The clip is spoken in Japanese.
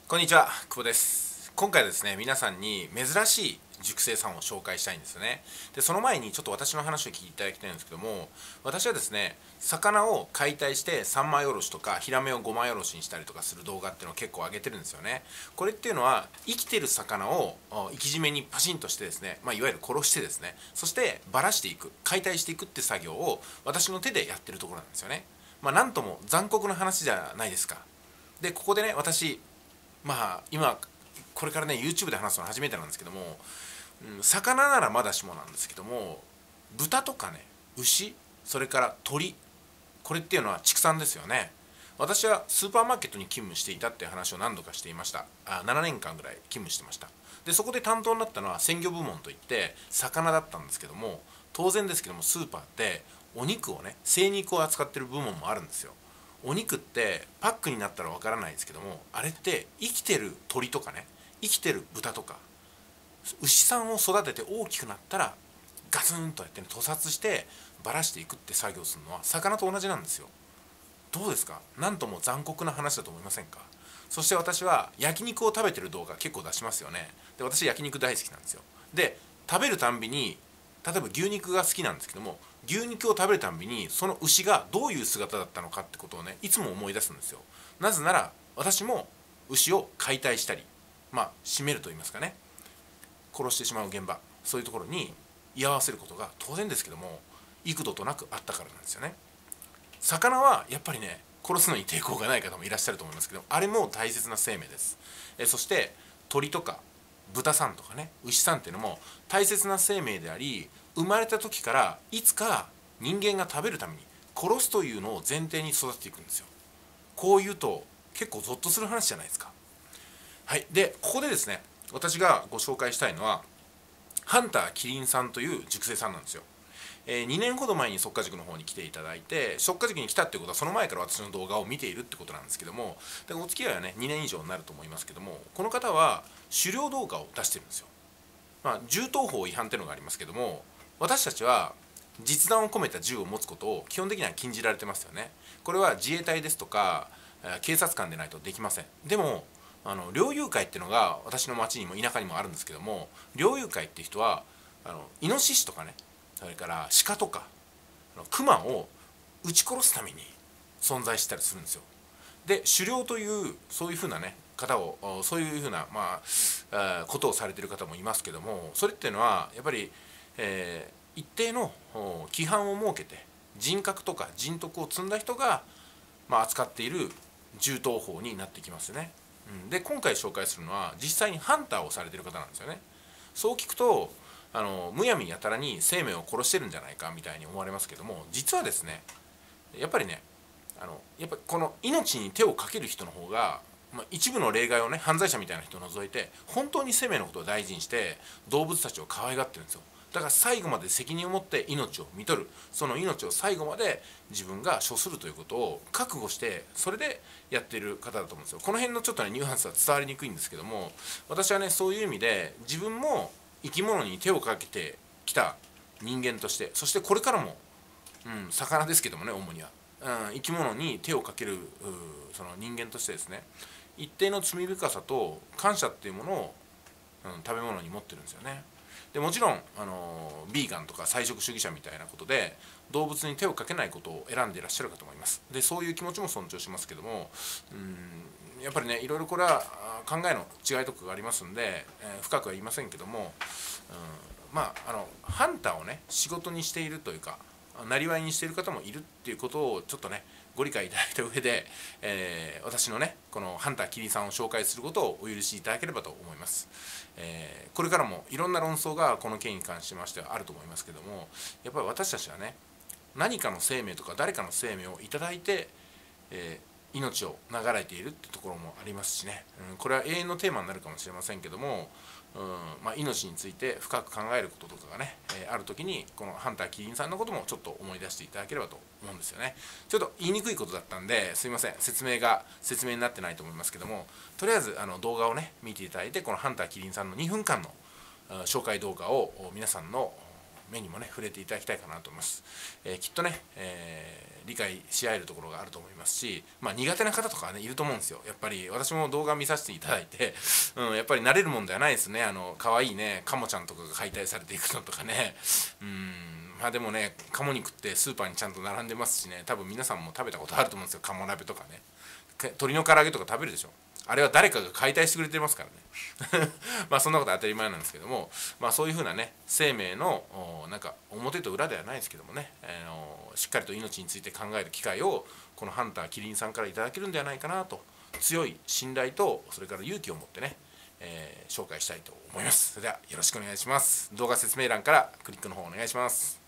こんにちは、久保です。今回はですね、皆さんに珍しい熟成さんを紹介したいんですよね。で、その前にちょっと私の話を聞いていただきたいんですけども、私はですね、魚を解体して三枚おろしとかヒラメを5枚おろしにしたりとかする動画っていうのを結構上げてるんですよね。これっていうのは生きてる魚を生き締めにパシンとしてですね、いわゆる殺してですね、そしてばらしていく、解体していくって作業を私の手でやってるところなんですよね。なんとも残酷な話じゃないですか。で、ここでね、私今これからね YouTube で話すの初めてなんですけども、魚ならまだしもなんですけども、豚とかね、牛、それから鳥、これっていうのは畜産ですよね。私はスーパーマーケットに勤務していたっていう話を何度かしていました。7年間ぐらい勤務してました。でそこで担当になったのは鮮魚部門といって魚だったんですけども、当然ですけどもスーパーってお肉をね、精肉を扱ってる部門もあるんですよ。お肉ってパックになったらわからないですけども、あれって生きてる鳥とかね、生きてる豚とか牛さんを育てて大きくなったらガツンとやって、ね、屠殺してばらしていくって作業するのは魚と同じなんですよ。どうですか？なんとも残酷な話だと思いませんか？そして私は焼肉を食べてる動画結構出しますよね。で、私焼肉大好きなんですよ。で、食べるたんびに、例えば牛肉が好きなんですけども、牛肉を食べるたんびにその牛がどういう姿だったのかってことをね、いつも思い出すんですよ。なぜなら私も牛を解体したり、締めると言いますかね、殺してしまう現場、そういうところに居合わせることが当然ですけども幾度となくあったからなんですよね。魚はやっぱりね、殺すのに抵抗がない方もいらっしゃると思いますけど、あれも大切な生命です。そして鳥とか豚さんとかね、牛さんっていうのも大切な生命であり、生まれた時からいつか人間が食べるために殺すというのを前提に育っていくんですよ。こう言うと結構ゾッとする話じゃないですか。はい。でここでですね、私がご紹介したいのはハンターキリンさんという熟成さんなんですよ。2年ほど前に速稼塾の方に来ていただいて、速稼塾に来たっていうことはその前から私の動画を見ているってことなんですけども、でお付き合いはね2年以上になると思いますけども、この方は狩猟動画を出してるんですよ。銃刀法違反っていうのがありますけども、私たちは実弾を込めた銃を持つことを基本的には禁じられてますよね。これは自衛隊ですとか警察官でないとできません。でも猟友会っていうのが私の町にも田舎にもあるんですけども、猟友会っていう人はイノシシとかね、それから鹿とかクマを撃ち殺すために存在したりするんですよ。で狩猟というそういうふうなね方を、そういうふうなことをされている方もいますけども、それっていうのはやっぱり、一定の規範を設けて人格とか人徳を積んだ人が、扱っている銃刀法になってきますね。で今回紹介するのは実際にハンターをされている方なんですよね。そう聞くとむやみやたらに生命を殺してるんじゃないかみたいに思われますけども、実はですね、やっぱりね、やっぱこの命に手をかける人の方が、一部の例外をね、犯罪者みたいな人を除いて本当に生命のことを大事にして動物たちを可愛がってるんですよ。だから最後まで責任を持って命を看取る、その命を最後まで自分が処するということを覚悟して、それでやっている方だと思うんですよ。この辺のちょっとねニュアンスは伝わりにくいんですけども、私はねそういう意味で自分も生き物に手をかけてきた人間として、そしてこれからも、魚ですけどもね、主には、生き物に手をかけるその人間としてですね、一定の罪深さと感謝っていうものを、食べ物に持ってるんですよね。でもちろん、ビーガンとか菜食主義者みたいなことで動物に手をかけないことを選んでいらっしゃるかと思います。でそういう気持ちも尊重しますけども、やっぱりねいろいろこれは考えの違いとかがありますんで、深くは言いませんけども、ハンターをね仕事にしているというかなりわいにしている方もいるっていうことをちょっとねご理解いただいた上で、私のねこのハンターキリンさんを紹介することをお許しいただければと思います。これからもいろんな論争がこの件に関しましてはあると思いますけども、やっぱり私たちはね何かの生命とか誰かの生命をいただいて、命を流れているってところもありますしね、これは永遠のテーマになるかもしれませんけども、命について深く考えることとかがね、ある時にこのハンターキリンさんのこともちょっと思い出していただければと思うんですよね。ちょっと言いにくいことだったんですいません、説明になってないと思いますけども、とりあえず動画をね見ていただいて、このハンターキリンさんの2分間の紹介動画を皆さんの目にもね触れていただきたいかなと思います。きっとね、理解し合えるところがあると思いますし、苦手な方とかはねいると思うんですよ。やっぱり私も動画見させていただいて、やっぱり慣れるもんではないですね。可愛いねカモちゃんとかが解体されていくのとかね。でもね、鴨肉ってスーパーにちゃんと並んでますしね、多分皆さんも食べたことあると思うんですよ。鴨鍋とかね、鶏の唐揚げとか食べるでしょ。あれは誰かが解体してくれてますからねそんなことは当たり前なんですけども、そういうふうなね生命のなんか表と裏ではないですけどもね、しっかりと命について考える機会をこのハンターキリンさんからいただけるんではないかなと、強い信頼とそれから勇気を持ってね、紹介したいと思います。それではよろしくお願いします。動画説明欄からクリックの方お願いします。